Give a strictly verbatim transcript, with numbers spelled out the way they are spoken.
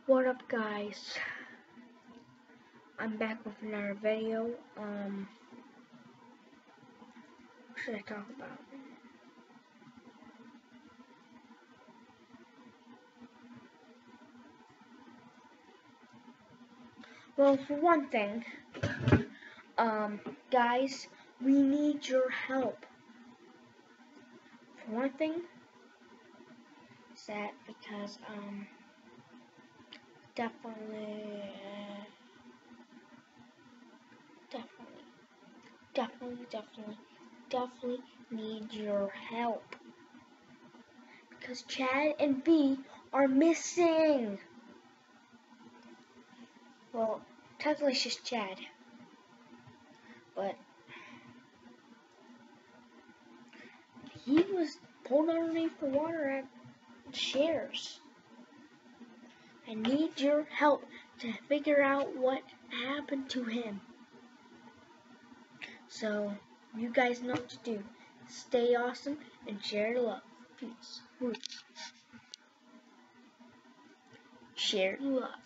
What up, guys? I'm back with another video. Um, what should I talk about? Well, for one thing, um, guys, we need your help. For one thing, is that because um, definitely, uh, definitely, definitely, definitely, definitely need your help. Because Chad and B are missing. Well, technically it's just Chad, but he was pulled underneath the water at Shares. I need your help to figure out what happened to him. So, you guys know what to do. Stay awesome and share love. Peace. Share love.